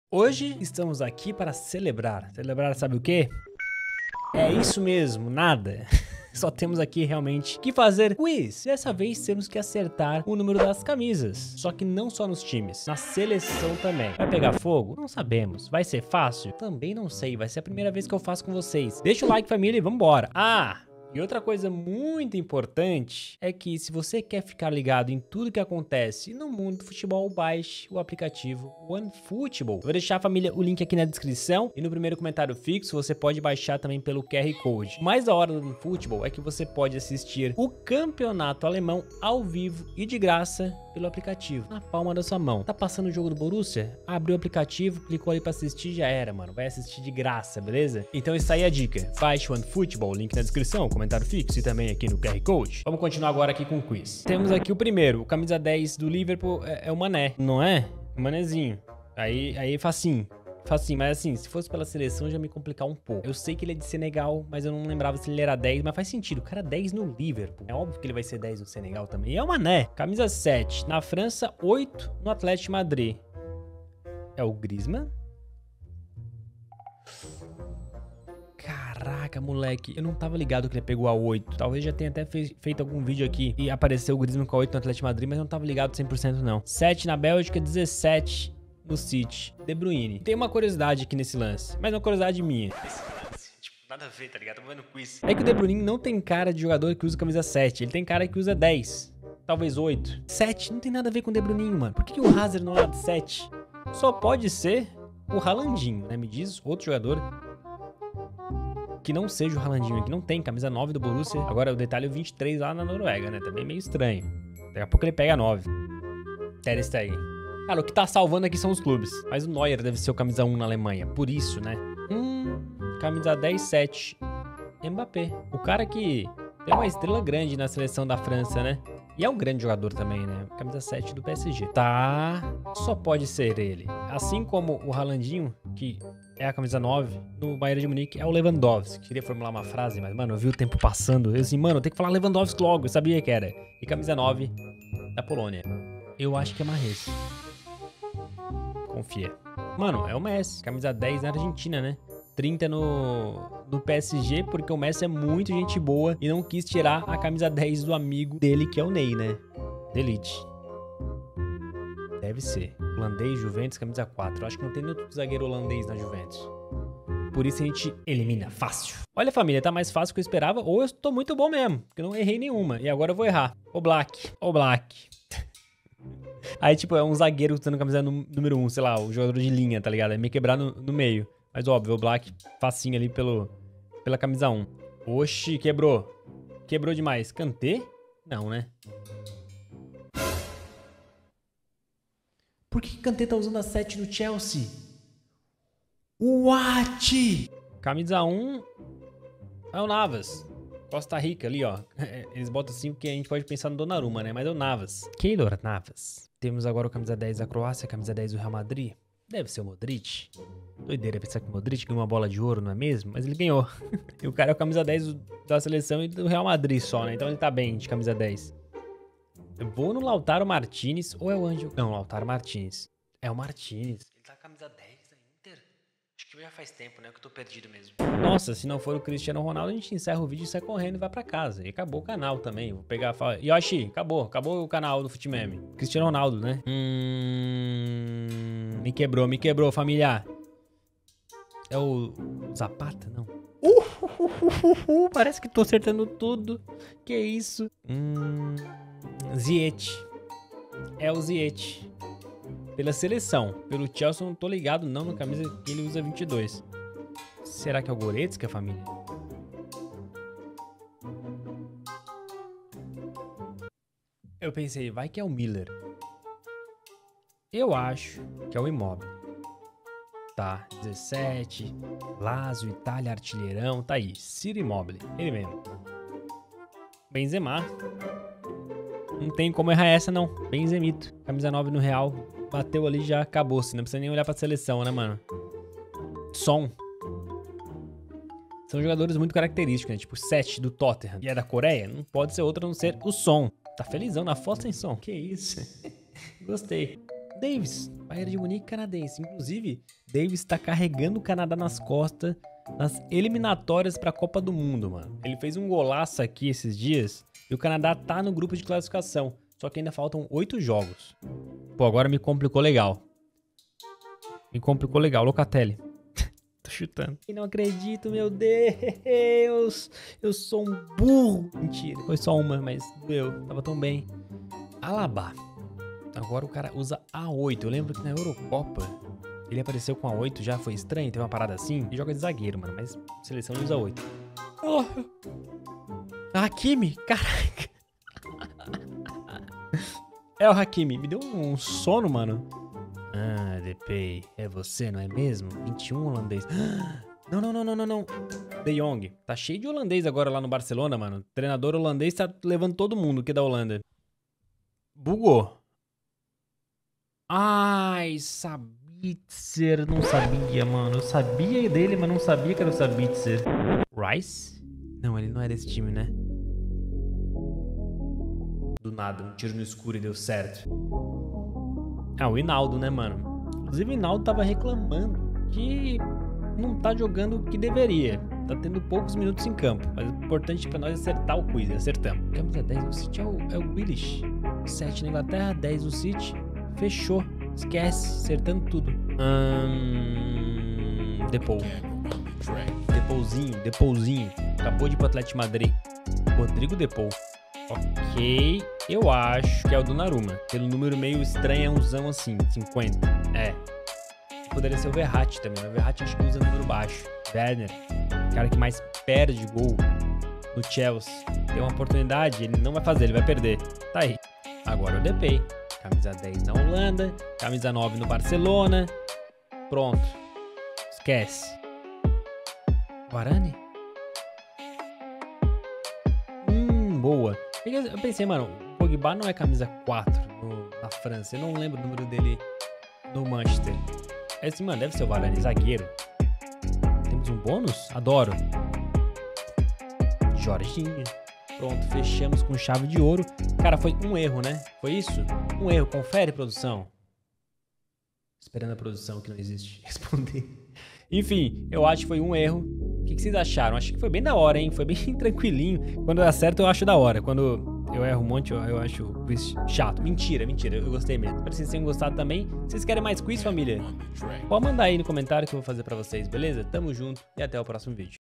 Hoje estamos aqui para celebrar. Celebrar sabe o quê? É isso mesmo, nada. Só temos aqui realmente que fazer quiz. Dessa vez temos que acertar o número das camisas. Só que não só nos times, na seleção também. Vai pegar fogo? Não sabemos. Vai ser fácil? Também não sei. Vai ser a primeira vez que eu faço com vocês. Deixa o like, família, e vambora. E outra coisa muito importante é que se você quer ficar ligado em tudo que acontece no mundo do futebol, baixe o aplicativo OneFootball. Eu vou deixar, a família, o link aqui na descrição e no primeiro comentário fixo. Você pode baixar também pelo QR Code. O mais da hora do OneFootball é que você pode assistir o campeonato alemão ao vivo e de graça pelo aplicativo, na palma da sua mão. Tá passando o jogo do Borussia? Abriu o aplicativo, clicou ali pra assistir, já era, mano. Vai assistir de graça, beleza? Então isso aí é a dica. Baixe o OneFootball, link na descrição, comentário fixo e também aqui no QR Code. Vamos continuar agora aqui com o quiz. Temos aqui o primeiro, o camisa 10 do Liverpool é o Mané, não é? O Manézinho. Aí facinho. Facinho, mas assim, se fosse pela seleção já me complicar um pouco. Eu sei que ele é de Senegal, mas eu não lembrava se ele era 10, mas faz sentido. O cara é 10 no Liverpool. É óbvio que ele vai ser 10 no Senegal também. E é o Mané. Camisa 7 na França, 8 no Atlético de Madrid. É o Griezmann? Caraca, moleque, eu não tava ligado que ele pegou a 8. Talvez já tenha até feito algum vídeo aqui e apareceu o Griezmann com a 8 no Atlético de Madrid, mas eu não tava ligado 100% não. 7 na Bélgica, 17 no City. De Bruyne. Tem uma curiosidade aqui nesse lance, mas uma curiosidade minha. Esse lance, tipo, nada a ver, tá ligado? Tô vendo quiz. É que o De Bruyne não tem cara de jogador que usa camisa 7, ele tem cara que usa 10. Talvez 8. 7 não tem nada a ver com o De Bruyne, mano. Por que o Hazard não é de 7? Só pode ser o Haalandinho, né? Me diz outro jogador que não seja o Haalandinho, que não tem camisa 9 do Borussia. Agora o detalhe é o 23 lá na Noruega, né? Também meio estranho. Daqui a pouco ele pega 9. Ter Stegen. Cara, o que tá salvando aqui são os clubes. Mas o Neuer deve ser o camisa 1 na Alemanha. Por isso, né? Camisa 10, 7. Mbappé. O cara que tem uma estrela grande na seleção da França, né? E é um grande jogador também, né? Camisa 7 do PSG. Tá. Só pode ser ele. Assim como o Haalandinho, que é a camisa 9 no Bayern de Munique, é o Lewandowski. Queria formular uma frase, mas, mano, eu vi o tempo passando. Eu assim, mano, eu tenho que falar Lewandowski logo. Eu sabia que era. E camisa 9 da Polônia. Eu acho que é Mahrez. Confia. Mano, é o Messi. Camisa 10 na Argentina, né? 30 no PSG, porque o Messi é muito gente boa e não quis tirar a camisa 10 do amigo dele, que é o Ney, né? Elite. Deve ser. Holandês, Juventus, camisa 4. Eu acho que não tem outro zagueiro holandês na Juventus. Por isso a gente elimina fácil. Olha, família, tá mais fácil do que eu esperava, ou eu tô muito bom mesmo, porque eu não errei nenhuma. E agora eu vou errar. O Black. Aí, tipo, é um zagueiro usando camisa número 1, sei lá, o jogador de linha, tá ligado? É meio quebrar no meio. Mas óbvio, o Black facinho ali pela camisa 1. Oxi, quebrou. Quebrou demais. Kanté? Não, né? Por que Kanté tá usando a 7 no Chelsea? What? Camisa 1 é o Navas. Costa Rica ali, ó. Eles botam assim porque a gente pode pensar no Donnarumma, né? Mas é o Navas. Keylor Navas. Temos agora o camisa 10 da Croácia, camisa 10 do Real Madrid. Deve ser o Modric. Doideira pensar que o Modric ganhou uma bola de ouro, não é mesmo? Mas ele ganhou. E o cara é o camisa 10 da seleção e do Real Madrid só, né? Então ele tá bem de camisa 10. Eu vou no Lautaro Martinez ou é o Ângelo? Não, Lautaro Martinez. É o Martinez. Ele tá com camisa 10 da Inter? Acho que já faz tempo, né? Que eu tô perdido mesmo. Nossa, se não for o Cristiano Ronaldo, a gente encerra o vídeo e sai correndo e vai pra casa. E acabou o canal também. Vou pegar... Yoshi, acabou o canal do Futimeme. Cristiano Ronaldo, né? Me quebrou, família. É o Zapata, não? Parece que tô acertando tudo. Que isso? Ziyech. É o Ziyech. Pela seleção. Pelo Chelsea eu não tô ligado não na camisa que ele usa 22. Será que é o Goretzka, família? Eu pensei, vai que é o Miller. Eu acho que é o Immobile. Tá, 17. Lazio, Itália, artilheirão. Tá aí, Ciro Immobile. Ele mesmo. Benzema. Não tem como errar essa, não. Benzemito. Camisa 9 no Real. Bateu ali, já acabou-se. Não precisa nem olhar pra seleção, né, mano? Son. São jogadores muito característicos, né? Tipo, 7 do Tottenham. E é da Coreia? Não pode ser outro a não ser o Son. Tá felizão na foto sem som. Que isso? Gostei. Davis, Bayern de Munique canadense. Inclusive, Davis tá carregando o Canadá nas costas nas eliminatórias pra Copa do Mundo, mano. Ele fez um golaço aqui esses dias e o Canadá tá no grupo de classificação. Só que ainda faltam 8 jogos. Pô, agora me complicou legal. Locatelli. Tô chutando. Eu não acredito, meu Deus. Eu sou um burro. Mentira, foi só uma, mas doeu. Tava tão bem. Alaba. Agora o cara usa A8. Eu lembro que na Eurocopa ele apareceu com A8, já foi estranho, teve uma parada assim. Ele joga de zagueiro, mano, mas seleção ele usa 8. Oh. Hakimi, caraca. É o Hakimi, me deu um sono, mano. Ah, Depay, é você, não é mesmo? 21 holandês. Não. De Jong, tá cheio de holandês agora lá no Barcelona, mano. O treinador holandês tá levando todo mundo que é da Holanda. Bugou. Ai, Sabitzer, não sabia, mano. Eu sabia dele, mas não sabia que era o Sabitzer. Rice? Não, ele não é desse time, né? Do nada, um tiro no escuro e deu certo. Ah, o Hinaldo, né, mano? Inclusive o Hinaldo tava reclamando que não tá jogando o que deveria. Tá tendo poucos minutos em campo. Mas o importante pra nós é acertar o quiz, e acertamos. Camisa 10 do City é o Willis. 7 na Inglaterra, 10 do City. Fechou. Esquece, acertando tudo. Depouzinho. Acabou de ir pro Atlético de Madrid. Rodrigo Depou. Ok, eu acho que é o Donnarumma. Pelo número meio estranho, é umzão assim, 50. É. Poderia ser o Verratti também, mas o Verratti acho que usa número baixo. Werner, cara que mais perde gol no Chelsea. Tem uma oportunidade, ele não vai fazer, ele vai perder. Tá aí. Agora o Depay. Camisa 10 na Holanda, camisa 9 no Barcelona. Pronto. Esquece. Varane? Boa. Eu pensei, mano, o Pogba não é camisa 4 na França. Eu não lembro o número dele no Manchester. É assim, mano, deve ser o Varane, zagueiro. Temos um bônus? Adoro. Jorginho. Pronto, fechamos com chave de ouro. Cara, foi um erro, né? Foi isso? Um erro. Confere, produção. Esperando a produção que não existe responder. Enfim, eu acho que foi um erro. O que vocês acharam? Acho que foi bem da hora, hein? Foi bem tranquilinho. Quando eu acerto, eu acho da hora. Quando eu erro um monte, eu acho o quiz chato. Mentira. Eu gostei mesmo. Espero que vocês tenham gostado também. Vocês querem mais quiz, família? Pode mandar aí no comentário que eu vou fazer pra vocês, beleza? Tamo junto e até o próximo vídeo.